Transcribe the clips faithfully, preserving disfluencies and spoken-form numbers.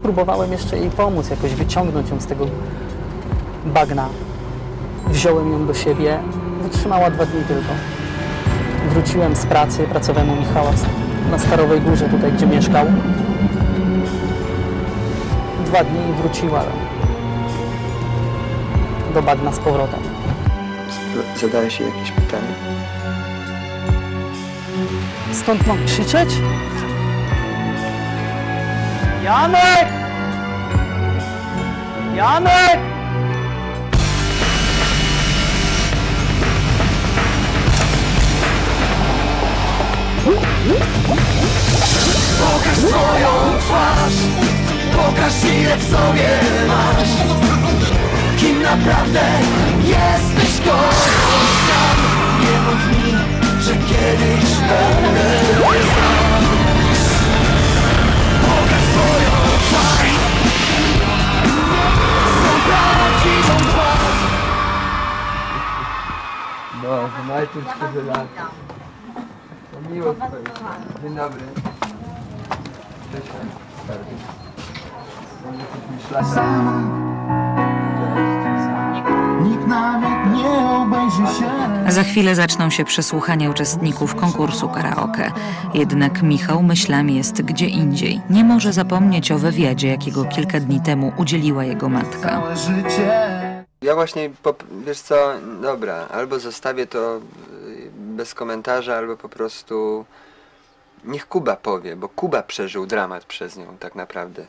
próbowałem jeszcze jej pomóc, jakoś wyciągnąć ją z tego bagna. Wziąłem ją do siebie, wytrzymała dwa dni tylko. Wróciłem z pracy, pracowałem u Michała na Starowej Górze, tutaj gdzie mieszkał. Dwa dni i wróciła do bagna z powrotem. Zadałeś jej jakieś pytanie? Stąd mam krzyczeć? Janek! Janek! Pokaż swoją twarz, pokaż ile w sobie masz. Kim naprawdę jesteś, kocham sam. Nie mów mi, że kiedyś będę sam. Pokaż swoją twarz, swą prawdziwą twarz. No, najpierw cztery lata. To miło twoje. Dzień dobry. Cześć. Nikt nawet nie obejrzy się. Za chwilę zaczną się przesłuchania uczestników konkursu karaoke. Jednak Michał myślami jest gdzie indziej. Nie może zapomnieć o wywiadzie, jakiego kilka dni temu udzieliła jego matka. Całe życie. Ja właśnie, wiesz co, dobra, albo zostawię to bez komentarza, albo po prostu niech Kuba powie, bo Kuba przeżył dramat przez nią tak naprawdę.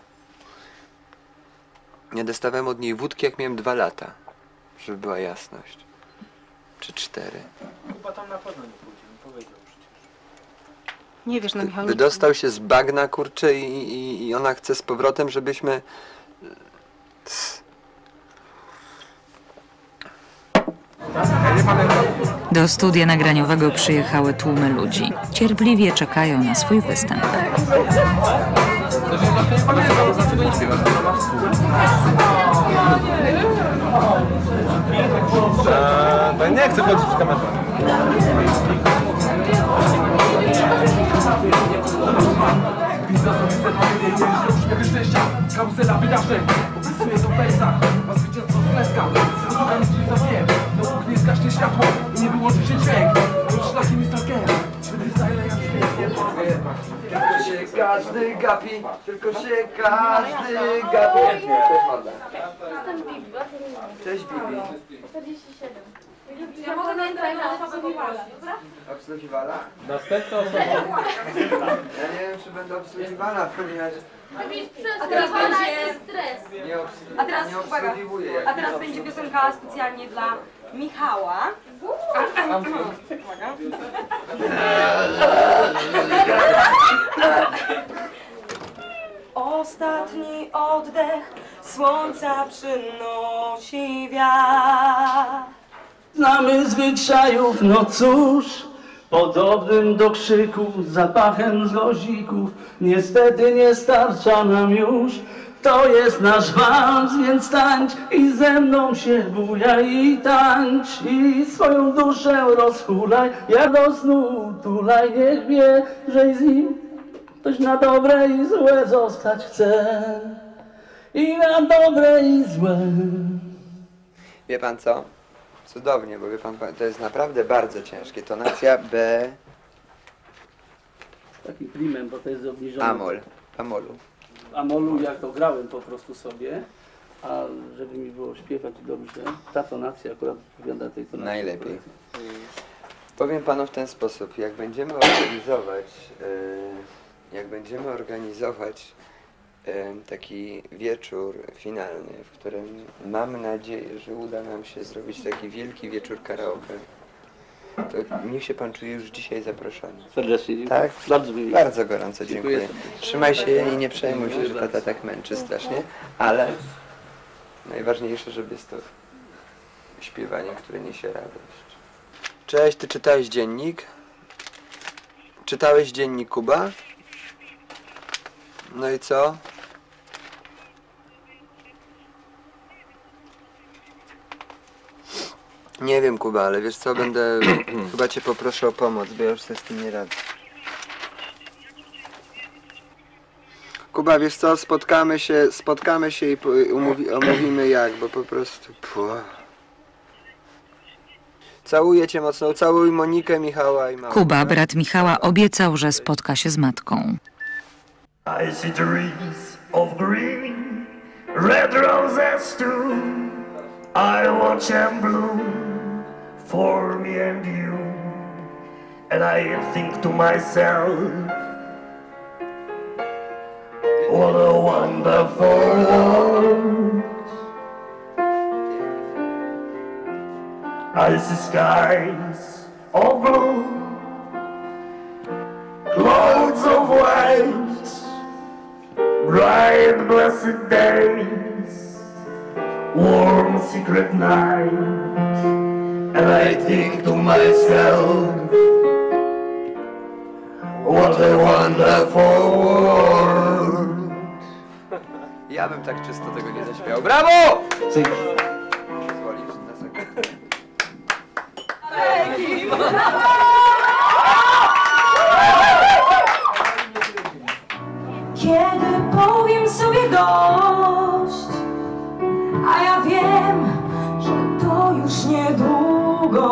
Ja dostawałem od niej wódki, jak miałem dwa lata, żeby była jasność. Czy cztery. Kuba tam na pewno nie pójdzie, nie powiedział przecież. Nie wiesz, no Michał, nie... Wydostał się z bagna, kurczę, i, i, i ona chce z powrotem, żebyśmy... Do studia nagraniowego przyjechały tłumy ludzi. Cierpliwie czekają na swój występ. Eee, nie chcę chodzić w kamerze. Karuzela wydarzeń, opisuję to w wersach. Ma zwycięstwo z kleska, słucham ci za wiem. Dopóki nie zgaśnie światło i nie wyłączy się dźwięk. Już szlakiem jest talkiem, freestyle jak świetnie powiem. Tylko się każdy gapi, tylko się każdy gapi. Cześć Magda. Jestem Bibi. Cześć Bibi. czterdzieści siedem. Ja mogę na Instagrama obsługiwala, dobra? Obsługiwala? Następna osoba. Ja nie wiem, czy będę obsługiwana, ponieważ A teraz będzie stres. nie, obs A teraz, nie uwaga, obsługiwuję. a teraz będzie piosenka specjalnie dla Michała. Uwaga. Ostatni oddech słońca przynosi wiatr. Znamy zwyczajów, no cóż, podobnym do krzyku, zapachem z gozików, niestety nie starcza nam już. To jest nasz wals, więc tańcz i ze mną się bujaj i tańcz i swoją duszę rozhulaj, jak do snu tulaj, niech wie, że z nim ktoś na dobre i złe zostać chce. I na dobre i złe. Wie pan co? Cudownie, bo wie pan, to jest naprawdę bardzo ciężkie. Tonacja B... Takim primem, bo to jest obniżone. Amol. Amolu. W amolu jak to grałem po prostu sobie, a żeby mi było śpiewać dobrze, ta tonacja akurat odpowiada tej tonacji. Najlepiej. Powiem panu w ten sposób, jak będziemy organizować, yy, jak będziemy organizować yy, taki wieczór finalny, w którym mam nadzieję, że uda nam się zrobić taki wielki wieczór karaoke, to niech się pan czuje już dzisiaj zaproszony. Serdecznie dziękuję. Tak? Bardzo miło. Bardzo gorąco dziękuję. Dziękuję. Trzymaj się i nie przejmuj się, że tata tak męczy strasznie, ale najważniejsze, żeby jest to śpiewanie, które niesie radość. Cześć, ty czytałeś dziennik? Czytałeś dziennik, Kuba? No i co? Nie wiem, Kuba, ale wiesz co, będę... chyba cię poproszę o pomoc, bo ja już sobie z tym nie radzę. Kuba, wiesz co, spotkamy się, spotkamy się i po- umówi, omówimy jak, bo po prostu... Puh. Całuję cię mocno, całuj Monikę, Michała i mamę. Kuba, brat Michała, obiecał, że spotka się z matką. I see trees of green, red roses too. I watch them bloom for me and you. And I think to myself, what a wonderful world. I see skies of blue, clouds of white, bright blessed days, warm secret night, and I think to myself, what a wonderful world. Ja bym tak czysto tego nie zaśpiewał. Brawo! Dzięki. Pozwolisz na sekundę. Kiedy powiem sobie dość, a ja wiem, że to już niedługo.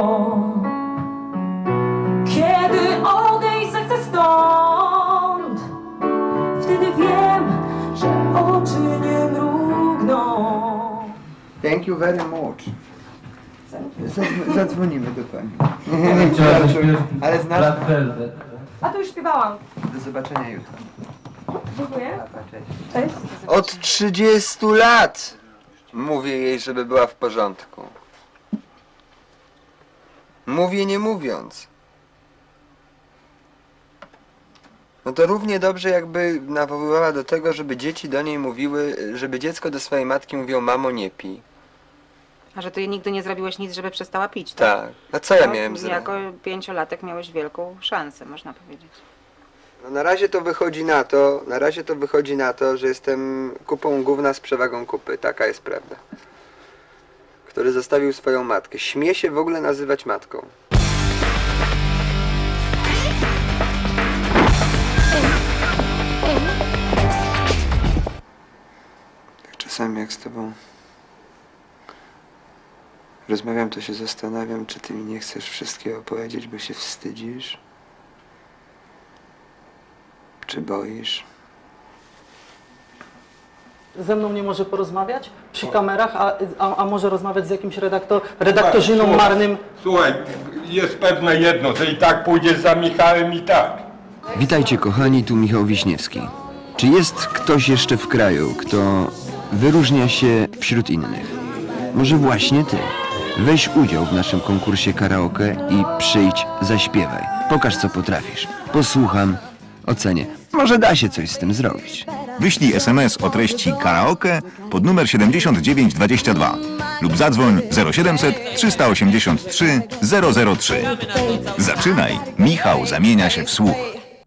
Kiedy odejść zechcę stąd, wtedy wiem, że oczy nie mrugną. Thank you very much. Zadzw- zadzwonimy do pani. Ale znasz? Black Velvet. A to już śpiewałam. Do zobaczenia jutro. Dziękuję. Papa, cześć. Cześć. Od trzydziestu lat mówię jej, żeby była w porządku. Mówię nie mówiąc. No to równie dobrze jakby nawoływała do tego, żeby dzieci do niej mówiły, żeby dziecko do swojej matki mówiło: mamo, nie pij. A że ty nigdy nie zrobiłeś nic, żeby przestała pić, tak? Tak. A co ja No, miałem zrobić? Jako pięciolatek miałeś wielką szansę, można powiedzieć. No na razie to wychodzi na to, na razie to wychodzi na to, że jestem kupą gówna z przewagą kupy. Taka jest prawda. Który zostawił swoją matkę. Śmie się w ogóle nazywać matką. Tak czasami jak z tobą rozmawiam, to się zastanawiam, czy ty mi nie chcesz wszystkiego powiedzieć, bo się wstydzisz. Czy boisz? Ze mną nie może porozmawiać przy kamerach, a, a, a może rozmawiać z jakimś redaktor, redaktorzyną marnym. Słuchaj, jest pewne jedno, że i tak pójdziesz za Michałem i tak. Witajcie kochani, tu Michał Wiśniewski. Czy jest ktoś jeszcze w kraju, kto wyróżnia się wśród innych? Może właśnie ty. Weź udział w naszym konkursie karaoke i przyjdź, zaśpiewaj. Pokaż, co potrafisz. Posłucham, ocenię. Może da się coś z tym zrobić. Wyślij es em es o treści karaoke pod numer siedemdziesiąt dziewięć dwadzieścia dwa lub zadzwoń zero siedemset trzysta osiemdziesiąt trzy zero zero trzy. Zaczynaj. Michał zamienia się w słuch.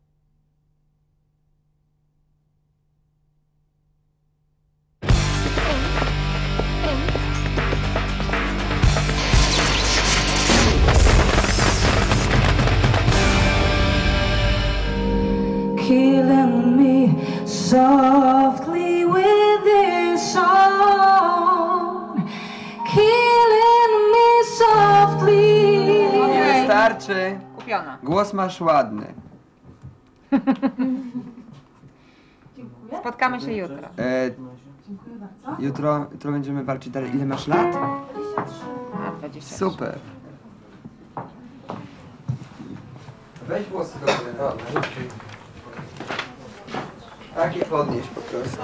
Killing me softly with this song. Killing me softly. Starczy. Kupiona. Głos masz ładny. Spotkamy się jutro. E, jutro, jutro będziemy walczyć dalej. Ile masz lat? A, dwadzieścia trzy. Super. Weź włosy do góry. O, takie podnieść po prostu.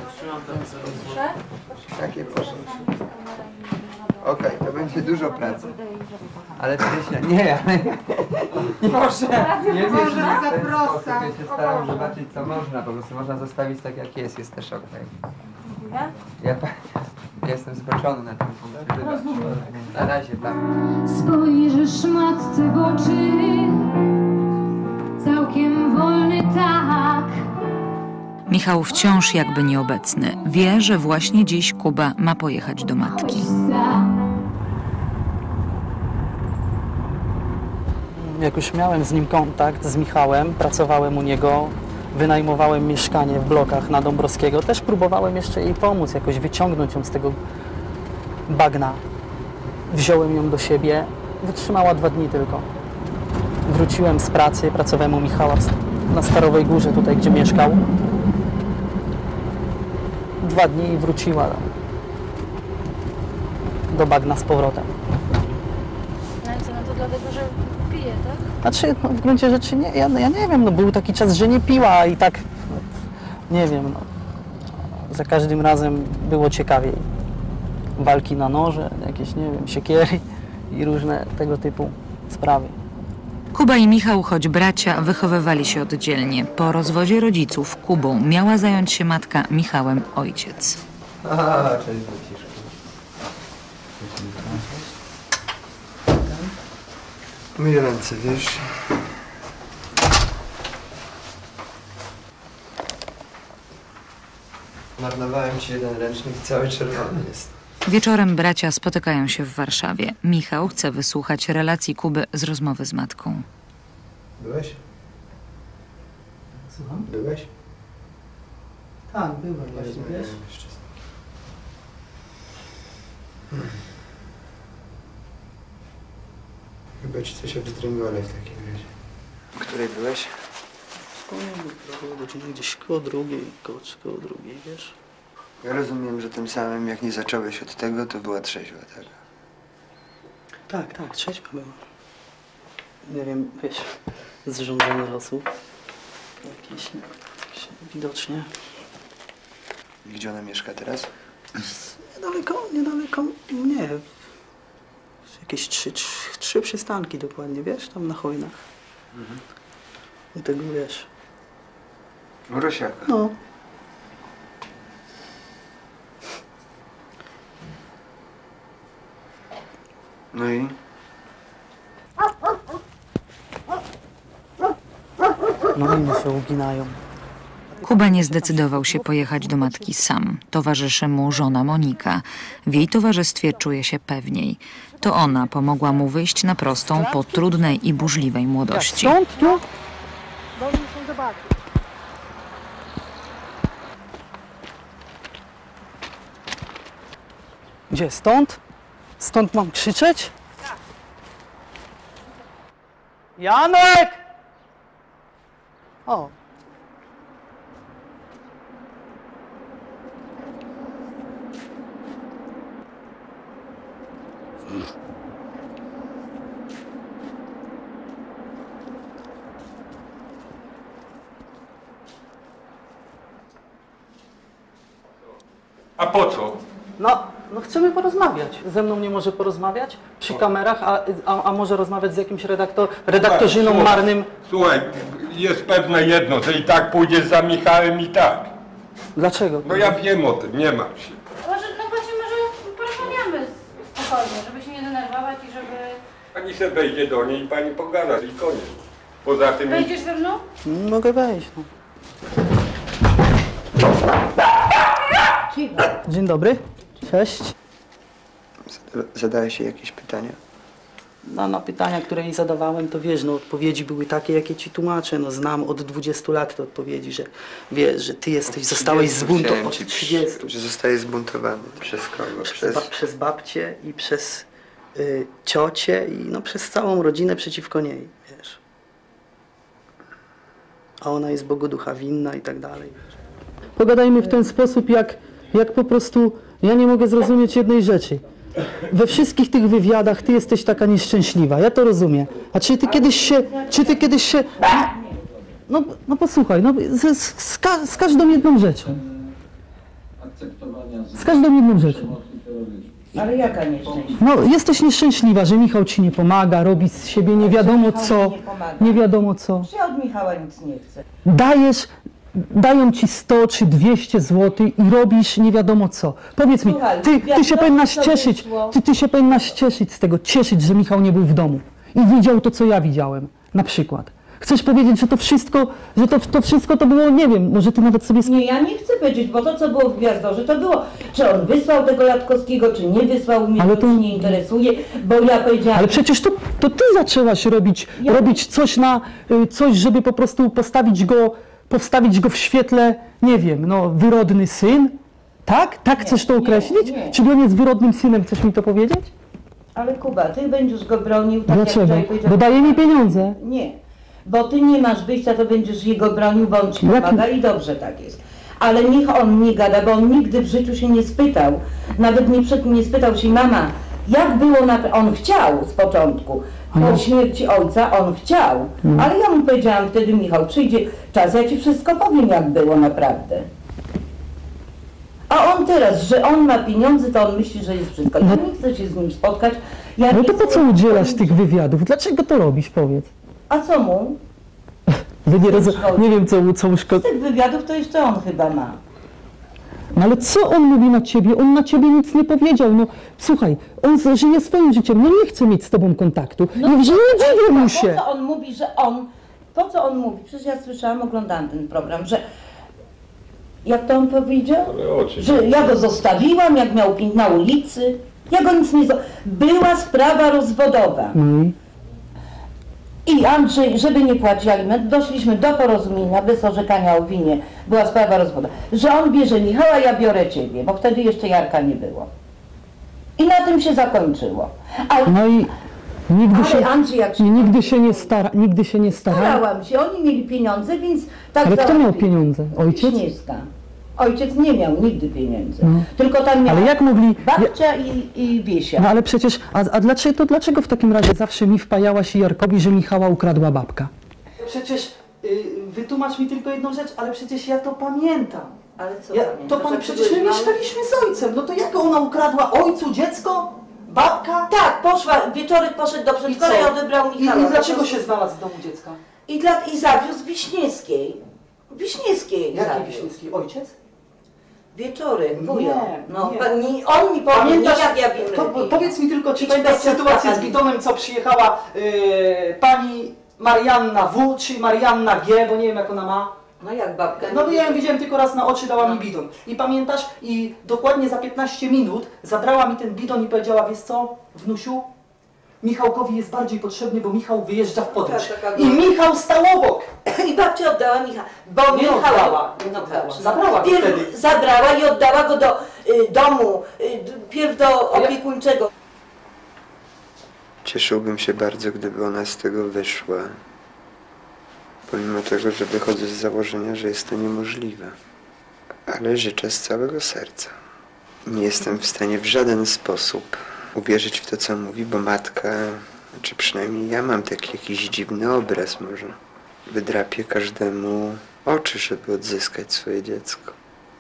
Takie podnieść. Okej, okay, to będzie dużo pracy. Ale Krysia, nie, ale... Może, nie wiesz, że w ten sposób ja się staram zobaczyć, co można. Po prostu można zostawić tak, jak jest. Jest też okej. Okay. Ja, ja jestem zboczony na tym punkcie. Na razie, tak. Spojrzysz matce w oczy, całkiem wolny tak. Michał wciąż jakby nieobecny. Wie, że właśnie dziś Kuba ma pojechać do matki. Jak już miałem z nim kontakt, z Michałem, pracowałem u niego, wynajmowałem mieszkanie w blokach na Dąbrowskiego. Też próbowałem jeszcze jej pomóc, jakoś wyciągnąć ją z tego bagna. Wziąłem ją do siebie, wytrzymała dwa dni tylko. Wróciłem z pracy, pracowałem u Michała na Starowej Górze, tutaj gdzie mieszkał. Dwa dni i wróciła do bagna z powrotem. No i co, no to dlatego, że pije, tak? Znaczy, no, w gruncie rzeczy nie, ja, ja nie wiem, no był taki czas, że nie piła i tak, nie wiem, no, za każdym razem było ciekawiej. Walki na noże, jakieś, nie wiem, siekiery i różne tego typu sprawy. Kuba i Michał, choć bracia, wychowywali się oddzielnie. Po rozwodzie rodziców Kubą miała zająć się matka, Michałem ojciec. A, cześć Wojciszku. Myj ręce, wiesz? Marnowałem ci jeden ręcznik, cały czerwony jest. Wieczorem bracia spotykają się w Warszawie. Michał chce wysłuchać relacji Kuby z rozmowy z matką. Byłeś? Słucham? Byłeś? Tak, byłem właśnie, wiesz? Hmm. Chyba ci coś obzdręgole w takim razie. W której byłeś? Koło godziny gdzieś koło drugiej, koło, koło drugiej, wiesz? Ja rozumiem, że tym samym jak nie zacząłeś od tego, to była trzeźwa, tak? Tak, tak, trzeźwa była. Nie wiem, wiesz, zrządzenie losu. Jakieś, jakieś widocznie. Gdzie ona mieszka teraz? Niedaleko, niedaleko mnie. Jakieś trzy, trzy, trzy przystanki dokładnie, wiesz, tam na Chojnach. Mhm. I tego wiesz. Rosiaka. No. No i? No inne się uginają. Kuba nie zdecydował się pojechać do matki sam. Towarzyszy mu żona Monika. W jej towarzystwie czuje się pewniej. To ona pomogła mu wyjść na prostą po trudnej i burzliwej młodości. Stąd tu? Dobrze są zobaczyć. Gdzie? Stąd? Stąd mam krzyczeć? Janek! O. A po co? No, no chcemy porozmawiać. Ze mną nie może porozmawiać przy kamerach, a, a, a może rozmawiać z jakimś redaktor, redaktorzyną Słuchaj, marnym. Słuchaj, jest pewne jedno, że i tak pójdziesz za Michałem i tak. Dlaczego? No ja wiem o tym, nie martw się. Może, no właśnie, może porozmawiamy spokojnie, żeby się nie denerwować i żeby... Pani se wejdzie do niej i pani pogada i koniec. Poza tym... Wejdziesz ze mną? Mogę wejść. No. Dzień dobry. Cześć. Zadałeś się jakieś pytania? No, na pytania, które jej zadawałem, to wiesz, no odpowiedzi były takie, jakie ci tłumaczę. No znam od dwudziestu lat te odpowiedzi, że wiesz, że ty jesteś, zostałeś zbuntowany. Od trzydziestu. Że zostałeś zbuntowany. Przez kogo? Przez, Przez... ba przez babcię i przez y, ciocię i no przez całą rodzinę przeciwko niej, wiesz. A ona jest Bogu ducha winna i tak dalej. Pogadajmy w ten sposób, jak, jak po prostu ja nie mogę zrozumieć jednej rzeczy. We wszystkich tych wywiadach ty jesteś taka nieszczęśliwa, ja to rozumiem. A czy ty kiedyś się, czy ty kiedyś się, no, no, no posłuchaj, no, z, z, ka z każdą jedną rzeczą. Z każdą jedną rzeczą. Ale jaka nieszczęśliwa? No, jesteś nieszczęśliwa, że Michał ci nie pomaga, robi z siebie nie wiadomo co, nie wiadomo co. Ja od Michała nic nie chcę. Dajesz, dają ci sto czy dwieście złotych i robisz nie wiadomo co. Powiedz mi, Słuchaj, ty, ty się jak powinnaś to cieszyć, wyszło? ty, ty się powinnaś cieszyć z tego, cieszyć, że Michał nie był w domu i widział to, co ja widziałem, na przykład. Chcesz powiedzieć, że to wszystko, że to, to wszystko to było, nie wiem, może ty nawet sobie... Nie, ja nie chcę powiedzieć, bo to, co było w Gwiazdorze, to było, czy on wysłał tego Jatkowskiego, czy nie wysłał, mnie Ale to to- nie interesuje, bo ja powiedziałam... Ale przecież to, to ty zaczęłaś robić, Ja- robić coś na, y, coś, żeby po prostu postawić go postawić go w świetle, nie wiem, no wyrodny syn? Tak? Tak nie, chcesz to określić? Nie, nie. Czy on jest wyrodnym synem, chcesz mi to powiedzieć? Ale Kuba, ty będziesz go bronił tak Dlaczego? jak wczoraj Bo daje mi pieniądze. Nie, bo ty nie masz wyjścia, to będziesz jego bronił, bo on ci pomaga i dobrze tak jest. Ale niech on nie gada, bo on nigdy w życiu się nie spytał, nawet nie, przed, nie spytał się mama, jak było na... On chciał z początku, po śmierci ojca on chciał, hmm. ale ja mu powiedziałam wtedy, Michał, przyjdzie czas, ja ci wszystko powiem, jak było naprawdę. A on teraz, że on ma pieniądze, to on myśli, że jest wszystko. Ja no, nie chcę się z nim spotkać. Ja no to po co udzielasz tych wywiadów? Dlaczego to robisz, powiedz? A co mu? Wy nie, roz... nie wiem, co, co uszkodzi. Z tych wywiadów to jeszcze on chyba ma. No ale co on mówi na ciebie? On na ciebie nic nie powiedział. No słuchaj, on żyje swoim życiem, no nie chce mieć z tobą kontaktu. No, nie dziwię mu się. Po co on mówi, że on... Po co on mówi? Przecież ja słyszałam, oglądałam ten program, że... Jak to on powiedział? Że ja go zostawiłam, jak miał pić na ulicy. Ja go nic nie... Była sprawa rozwodowa. Mm. I Andrzej, żeby nie płacić alimentów, doszliśmy do porozumienia, bez orzekania o winie, była sprawa rozwodowa, że on bierze Michała, ja biorę ciebie, bo wtedy jeszcze Jarka nie było. I na tym się zakończyło. Ale, no i nigdy, ale się, Andrzej, jak się nigdy, się nie stara, nigdy się nie starał. Starałam się, oni mieli pieniądze, więc tak. Ale kto miał pieniądze? Ojciec? Wiśniewska. Ojciec nie miał nigdy pieniędzy, no. Tylko tam miał ale jak mogli... babcia i, i Wiesia. No ale przecież, a, a dlaczego, to dlaczego w takim razie zawsze mi wpajałaś i Jarkowi, że Michała ukradła babka? Przecież, yy, wytłumacz mi tylko jedną rzecz, ale przecież ja to pamiętam. Ale co ja, pamiętasz? To pan, przecież my mieszkaliśmy z ojcem, no to jak ona ukradła ojcu dziecko? Babka? Tak, poszła, wieczorek poszedł do przedszkola i odebrał Michała. I, i dlaczego się znalazł w domu dziecka? I, dla, i zawiózł Wiśniewskiej. Wiśniewskiej Jakiej Wiśniewskiej? Ojciec? Wieczorek, wujo. Nie, no, nie. nie, on mi pamięta, jak ja wiem. To, powiedz mi tylko, czy pamiętasz sytuację z bidonem, co przyjechała yy, pani Marianna W, czy Marianna G, bo nie wiem jak ona ma. No jak babka? No ja ją widziałem tylko raz na oczy, dała mi bidon. I pamiętasz? I dokładnie za piętnaście minut zabrała mi ten bidon i powiedziała, wiesz co, wnusiu? Michałkowi jest bardziej potrzebny, bo Michał wyjeżdża w podróż. I Michał stał obok. I babcia oddała Michała. Bo nie Michała, oddała. Nie oddała. Zabrała go wtedy. Zabrała i oddała go do y, domu, y, pierw do opiekuńczego. Cieszyłbym się bardzo, gdyby ona z tego wyszła. Pomimo tego, że wychodzę z założenia, że jest to niemożliwe. Ale życzę z całego serca. Nie jestem w stanie w żaden sposób uwierzyć w to, co mówi, bo matka, czy przynajmniej ja mam taki jakiś dziwny obraz może. Wydrapię każdemu oczy, żeby odzyskać swoje dziecko.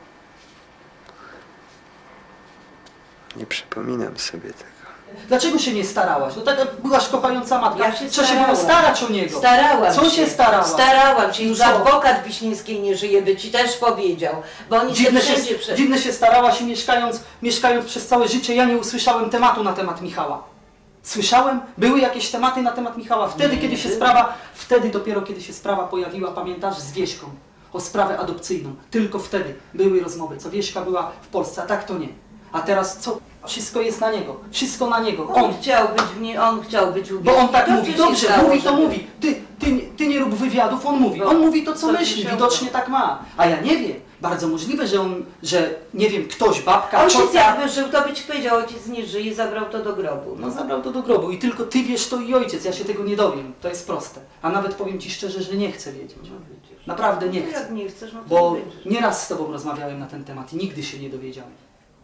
Nie przypominam sobie tego. Dlaczego się nie starałaś? No taka byłaś kochająca matka. Ja się Co się było starać o niego? Starałam Co się. się starałaś? Starałam się. Już Co? adwokat Wiśniewskiej nie żyje, by ci też powiedział. Bo oni dziwne się, się, prze... dziwne się starałaś i mieszkając, mieszkając przez całe życie, ja nie usłyszałem tematu na temat Michała. Słyszałem? Były jakieś tematy na temat Michała. Wtedy, nie, kiedy nie się sprawa, wtedy dopiero kiedy się sprawa pojawiła, pamiętasz, z Wieśką. O sprawę adopcyjną. Tylko wtedy były rozmowy, co Wieśka była w Polsce, a tak to nie. A teraz co? Wszystko jest na niego. Wszystko na niego. On, on chciał być w nie, on chciał być Bo on tak mówi. Dobrze, stało, mówi to żeby... mówi. Ty, ty, ty nie rób wywiadów, on mówi. On mówi to, co, co myśli. Widocznie tak ma. A ja nie wiem. Bardzo możliwe, że on, że nie wiem, ktoś, babka, ojciec ciotka... jakby żył, to by ci powiedział, ojciec nie żyje, zabrał to do grobu. No zabrał to do grobu i tylko ty wiesz to i ojciec, ja się tego nie dowiem. To jest proste. A nawet powiem ci szczerze, że nie chcę wiedzieć. Naprawdę nie chcę. Jak nie chcesz, no to bo nie nieraz z tobą rozmawiałem na ten temat i nigdy się nie dowiedziałem.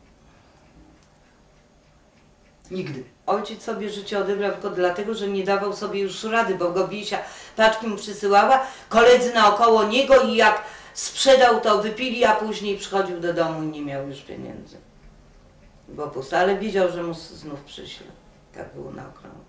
Nigdy. Ojciec sobie życie odebrał tylko dlatego, że nie dawał sobie już rady, bo go Wiesia paczki mu przysyłała, koledzy naokoło niego i jak sprzedał to wypili, a później przychodził do domu i nie miał już pieniędzy. Było pusto, ale wiedział, że mu znów przyśle. Tak było na okrągło.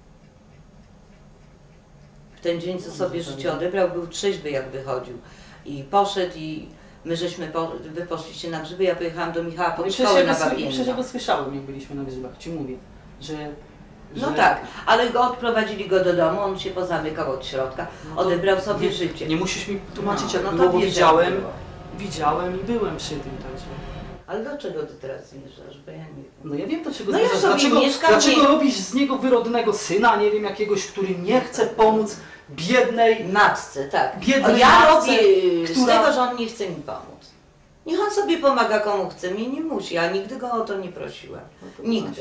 W ten dzień, co sobie życie odebrał, był trzeźwy jak wychodził. I poszedł i my żeśmy, po, wy poszliście na grzyby, ja pojechałam do Michała pod szkołę na Babienno. Przecież ja go słyszałem, jak byliśmy na grzybach, ci mówię, że... No że... tak, ale go odprowadzili go do domu, on się pozamykał od środka, no odebrał sobie nie, życie. Nie musisz mi tłumaczyć, no, jak no było, bo wiesz, widziałem, było. widziałem i byłem przy tym, także... Ale dlaczego ty teraz zmierzasz? Bo ja nie wiem. No ja wiem, dlaczego No ja zmierzasz. sobie Dlaczego, mieszkam, dlaczego nie- robisz z niego wyrodnego syna, nie wiem, jakiegoś, który nie chce pomóc biednej matce, tak. Biednej A ja matce, robię z która... tego, że on nie chce mi pomóc. Niech on sobie pomaga komu chce, mnie nie musi, ja nigdy go o to nie prosiłam. Nigdy.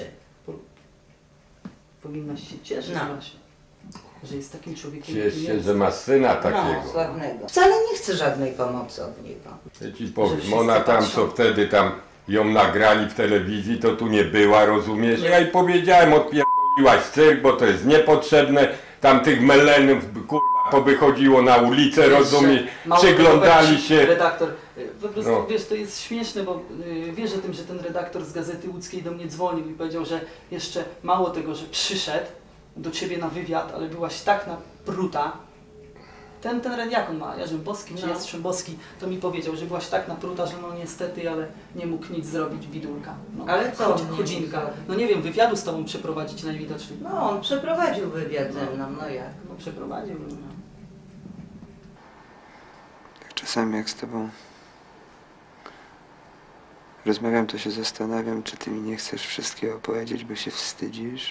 Powinnaś się cieszyć No. właśnie, że jest takim człowiekiem. Ciesz jakim się, jest. że ma syna No, takiego. sławnego. Wcale nie chcę żadnej pomocy od niego. Ja ci powiem, ona tam, co wtedy tam ją nagrali w telewizji, to tu nie była, rozumiesz? Ja jej powiedziałem, odpierdoliłaś cyrk, bo to jest niepotrzebne. Tam tych melenów, kurwa, powychodziło na ulicę, rozumiesz? Mało Przyglądali tego, się. Redaktor, y, po prostu No. wiesz, to jest śmieszne, bo y, wiesz o tym, że ten redaktor z Gazety Łódzkiej do mnie dzwonił i powiedział, że jeszcze mało tego, że przyszedł do ciebie na wywiad, ale byłaś tak napruta. Ten, ten jak on ma, Jarzębowski czy No. Jastrzębowski, to mi powiedział, że byłaś tak napruta, że no niestety, ale nie mógł nic zrobić, bidulka. No. Ale co Chodź, on nie chodzinka. mógł No nie wiem, wywiadu z tobą przeprowadzić najwidoczniej. No, on przeprowadził wywiad ze mną, no jak? No przeprowadził. No. Czasami jak z tobą rozmawiam, to się zastanawiam, czy ty mi nie chcesz wszystkiego powiedzieć, bo się wstydzisz?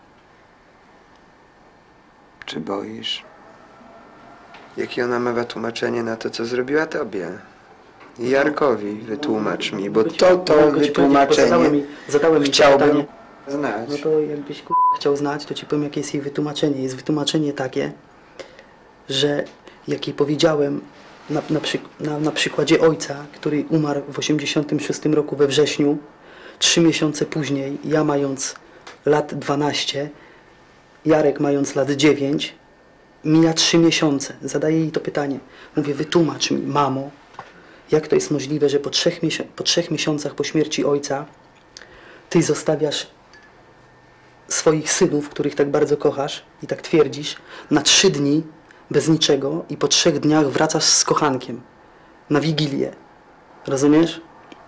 Czy boisz? Jakie ona ma wytłumaczenie na to, co zrobiła tobie? I Jarkowi wytłumacz mi, bo to, to wytłumaczenie zadałem mi chciałbym pytanie. znać. No to jakbyś k***a chciał znać, to ci powiem, jakie jest jej wytłumaczenie. Jest wytłumaczenie takie, że jak jej powiedziałem na, na, przyk na, na przykładzie ojca, który umarł w osiemdziesiątym szóstym roku we wrześniu, trzy miesiące później, ja mając lat dwanaście, Jarek mając lat dziewięć, mija trzy miesiące. Zadaję jej to pytanie. Mówię, wytłumacz mi, mamo, jak to jest możliwe, że po trzech, po trzech miesiącach po śmierci ojca ty zostawiasz swoich synów, których tak bardzo kochasz i tak twierdzisz, na trzy dni bez niczego i po trzech dniach wracasz z kochankiem na Wigilię. Rozumiesz?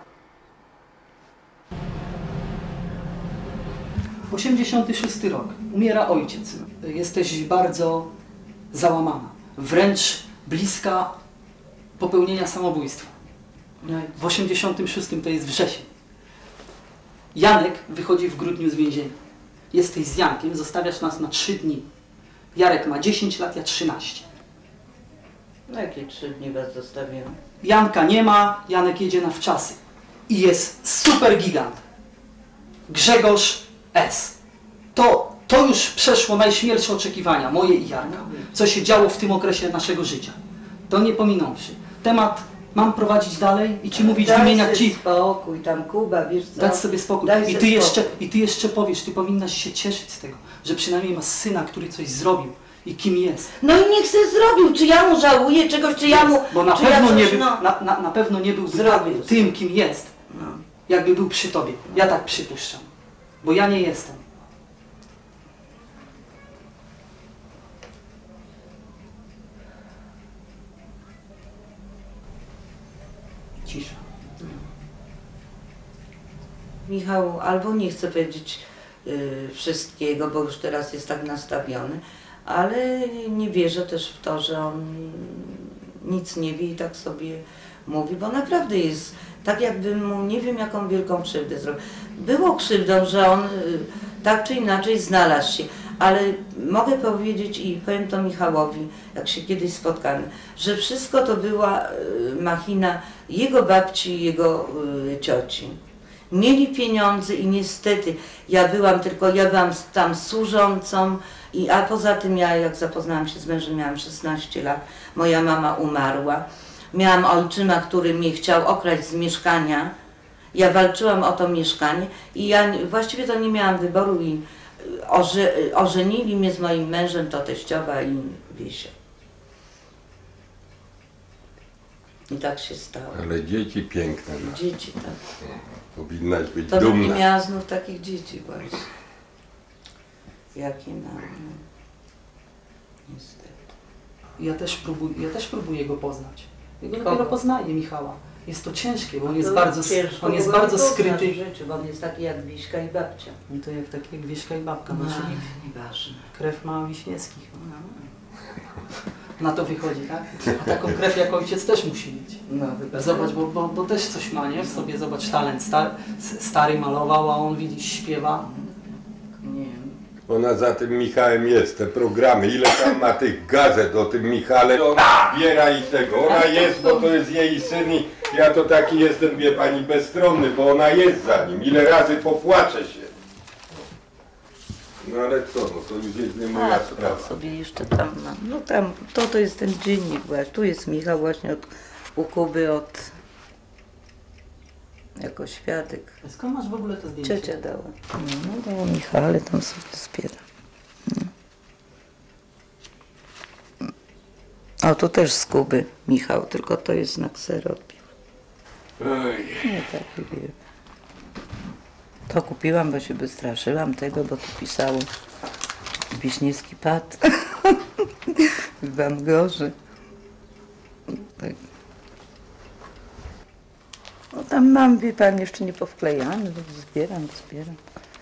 osiemdziesiąty szósty rok. Umiera ojciec. Jesteś bardzo załamana. Wręcz bliska popełnienia samobójstwa. W osiemdziesiątym szóstym to jest wrzesień. Janek wychodzi w grudniu z więzienia. Jesteś z Jankiem, zostawiasz nas na trzy dni. Jarek ma dziesięć lat, ja trzynaście. No jakie trzy dni was zostawiłem? Janka nie ma, Janek jedzie na wczasy. I jest super gigant. Grzegorz S. To, to już przeszło najśmielsze oczekiwania, moje i Jarka. Co się działo w tym okresie naszego życia. To nie pominąwszy. Temat mam prowadzić dalej i ci mówić w imieniu Daj ci. sobie spokój, tam Kuba, wiesz co? Dać sobie spokój. Daj I sobie ty, jeszcze, spokój. I ty jeszcze powiesz, ty powinnaś się cieszyć z tego, że przynajmniej masz syna, który coś zrobił i kim jest. No i niech se zrobił, czy ja mu żałuję czegoś, czy ja mu... Bo na czy pewno, ja nie coś, był, no, na, na, na pewno nie byłby Zrobił. tym, kim jest, no. jakby był przy tobie. Ja tak przypuszczam. Bo ja nie jestem. Cisza. Michał albo nie chce powiedzieć y, wszystkiego, bo już teraz jest tak nastawiony, ale nie wierzę też w to, że on nic nie wie i tak sobie mówi, bo naprawdę jest tak, jakby mu nie wiem jaką wielką krzywdę zrobił. Było krzywdą, że on y, tak czy inaczej znalazł się, ale mogę powiedzieć i powiem to Michałowi, jak się kiedyś spotkamy, że wszystko to była y, machina jego babci i jego y, cioci. Mieli pieniądze i niestety ja byłam tylko, ja byłam tam służącą, i, a poza tym ja jak zapoznałam się z mężem, miałam szesnaście lat, moja mama umarła. Miałam ojczyma, który mnie chciał okraść z mieszkania. Ja walczyłam o to mieszkanie i ja właściwie to nie miałam wyboru i oże, ożenili mnie z moim mężem, to teściowa i Wiesia. I tak się stało. Ale dzieci piękne ma. Dzieci, tak. Powinnaś być To bym nie dumna. miała znów takich dzieci właśnie. Jakie mam, no. Niestety. Ja też, próbuję, ja też próbuję go poznać. Ja go Kogo? dopiero poznaję, Michała. Jest to ciężkie, bo on jest To bardzo, ciężko on jest było bardzo mi poznać skryty. w życiu, bo on jest taki jak Wiśka i babcia. No to jak takie jak Wieśka i babka, no, No, czyli nieważne. krew ma Wiśniewskich. No. Na to wychodzi, tak? A taką krew jak ojciec też musi mieć. No, Zobacz, bo, bo, bo też coś ma, nie? W sobie, zobacz, talent. Star, stary malował, a on, widzisz, śpiewa. Nie. Ona za tym Michałem jest, te programy, ile tam ma tych gazet o tym Michale, ona zbiera i tego, ona jest, bo to jest jej syn i ja to taki jestem, wie pani, bezstronny, bo ona jest za nim, ile razy popłaczę się. No ale co, no to już jest nie moja A, sprawa. to sobie jeszcze tam mam. No tam, to to jest ten dziennik właśnie. Tu jest Michał właśnie od, u Kuby od... jako świadek. Skąd masz w ogóle to zdjęcie? Ciocia dała. No dała Michale, tam sobie zbieram. No. O, tu też z Kuby Michał, tylko to jest na ksero odbił. Nie taki wiem. To kupiłam, bo się wystraszyłam tego, bo tu pisało Wiśniewski pad w Bangorze. Tak. No tam mam, wie pan, jeszcze nie powklejany, zbieram, zbieram.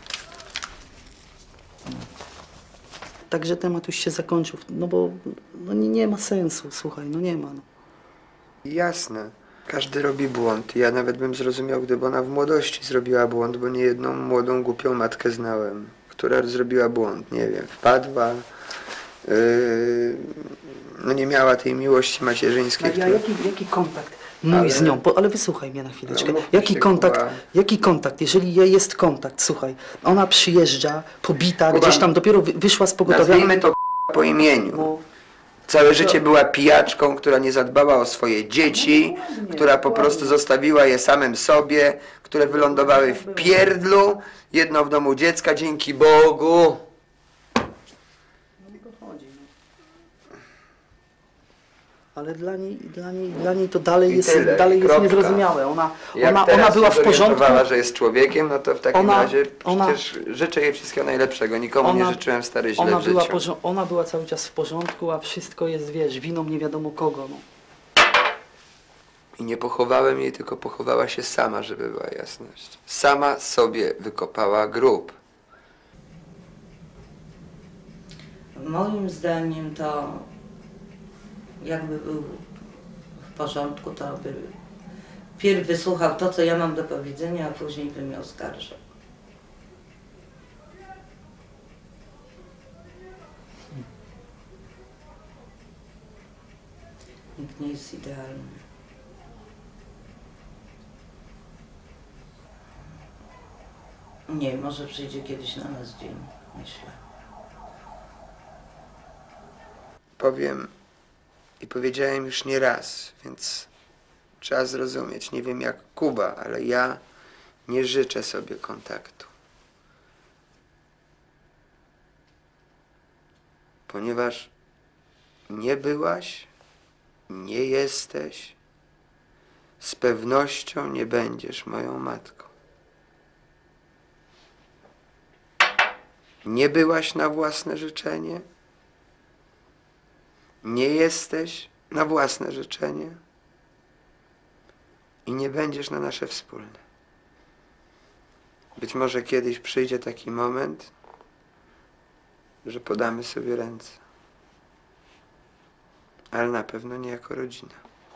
Także temat już się zakończył, no bo no nie, nie ma sensu, słuchaj, no nie ma. No. Jasne. Każdy robi błąd. Ja nawet bym zrozumiał, gdyby ona w młodości zrobiła błąd, bo niejedną młodą, głupią matkę znałem, która zrobiła błąd, nie wiem, wpadła, yy, no nie miała tej miłości macierzyńskiej. Ja, jaki, jaki kontakt mój Ale- z nią, bo, ale wysłuchaj mnie na chwileczkę. No, Jaki się, kontakt, Kuba. jaki kontakt, jeżeli je- jest kontakt, słuchaj, ona przyjeżdża, pobita, Kuba, gdzieś tam dopiero wy- wyszła z pogotowia. Nazwijmy to po imieniu. Całe życie była pijaczką, która nie zadbała o swoje dzieci, która po prostu zostawiła je samym sobie, które wylądowały w pierdlu, jedno w domu dziecka, dzięki Bogu. Ale dla niej, dla niej, dla niej to dalej I jest, tyle, dalej i jest kropka. niezrozumiałe. Ona, Jak ona, teraz ona była w się porządku. zorientowała, że jest człowiekiem, no to w takim Ona- razie ona- przecież życzę jej wszystkiego najlepszego. Nikomu nie życzyłem stary źle ona w była, życiu. porzo- ona była cały czas w porządku, a wszystko jest, wiesz, winą nie wiadomo kogo. No. I nie pochowałem jej, tylko pochowała się sama, żeby była jasność. Sama sobie wykopała grób. Moim zdaniem to jakby był w porządku, to by pierw wysłuchał to, co ja mam do powiedzenia, a później by mnie oskarżał. Nikt nie jest idealny. Nie, może przyjdzie kiedyś na nas dzień, myślę. Powiem i powiedziałem już nie raz, więc trzeba zrozumieć. Nie wiem jak Kuba, ale ja nie życzę sobie kontaktu. Ponieważ nie byłaś, nie jesteś, z pewnością nie będziesz moją matką. Nie byłaś na własne życzenie, nie jesteś na własne życzenie i nie będziesz na nasze wspólne. Być może kiedyś przyjdzie taki moment, że podamy sobie ręce, ale na pewno nie jako rodzina.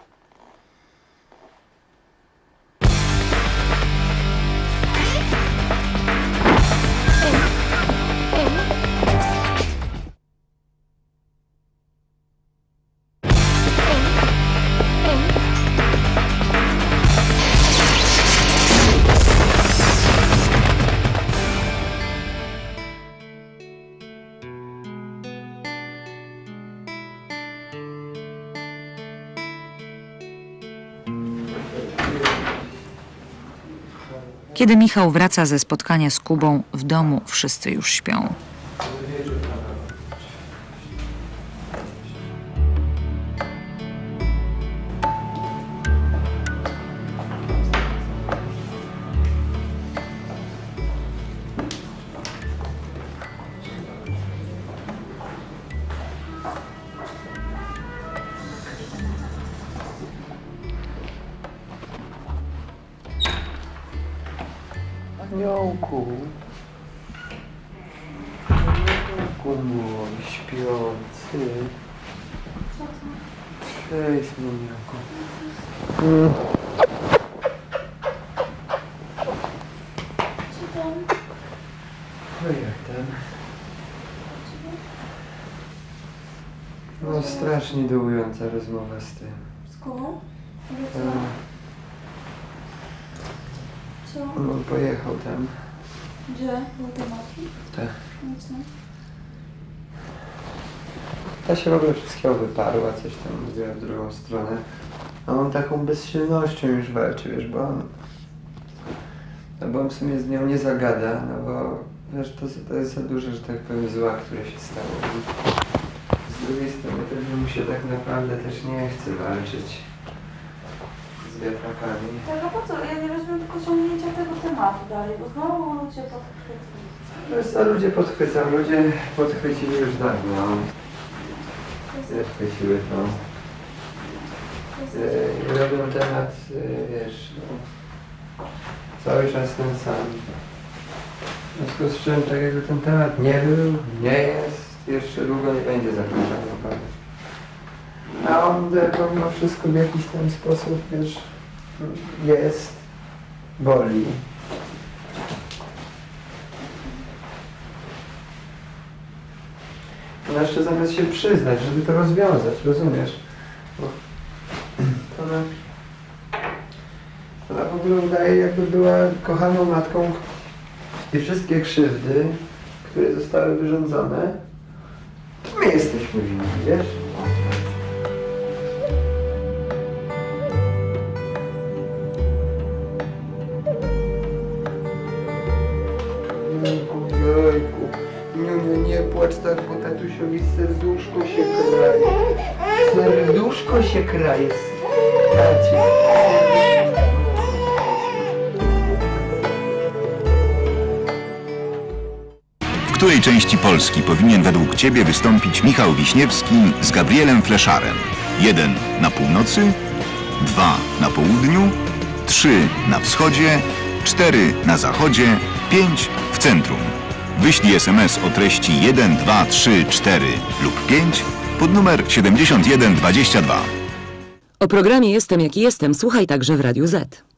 Kiedy Michał wraca ze spotkania z Kubą, w domu wszyscy już śpią. Aniołku. Aniołku mój śpiący. Cześć, miniaku. Mm. No jak tam? No strasznie dołująca rozmowa z tym. Z kogo? A, Co? no pojechał tam. Gdzie? Był tematu? Tak. No co? Ta się w ogóle wszystkiego wyparła, coś tam mówiła w drugą stronę. A on taką bezsilnością już walczy, wiesz, bo on... No bo on w sumie z nią nie zagada, no bo wiesz, to, to jest za dużo, że tak powiem, zła, które się stało. I z drugiej strony pewnie mu się tak naprawdę też nie chce walczyć z wiatrakami. Tak, a po co? Ja nie rozumiem tylko ciągnięcia tego tematu dalej, bo znowu ludzie podchwycili. Wiesz co, ludzie podchwycą, ludzie podchwycili już dawno. Podchwyciły to. I robią temat, wiesz, no, cały czas ten sam. W związku z czym, tak jakby ten temat nie był, nie jest, jeszcze długo nie będzie zakończony. A on pomimo wszystko w jakiś ten sposób, wiesz, jest, boli. Ona jeszcze zamiast się przyznać, żeby to rozwiązać, rozumiesz? Bo ona, ona w ogóle udaje, jakby była kochaną matką i wszystkie krzywdy, które zostały wyrządzone, to my jesteśmy winni, wiesz? Jojku, Niuniu, nie płacz tak, bo tatusiowi serduszko się kraje. Serduszko się kraje. Tacie. W której części Polski powinien według Ciebie wystąpić Michał Wiśniewski z Gabrielem Fleszarem? Jeden na północy, dwa na południu, trzy na wschodzie, cztery na zachodzie, pięć w centrum. Wyślij es em es o treści jeden, dwa, trzy, cztery lub pięć pod numer siedemdziesiąt jeden dwadzieścia dwa. O programie Jestem jaki jestem słuchaj także w Radiu Z.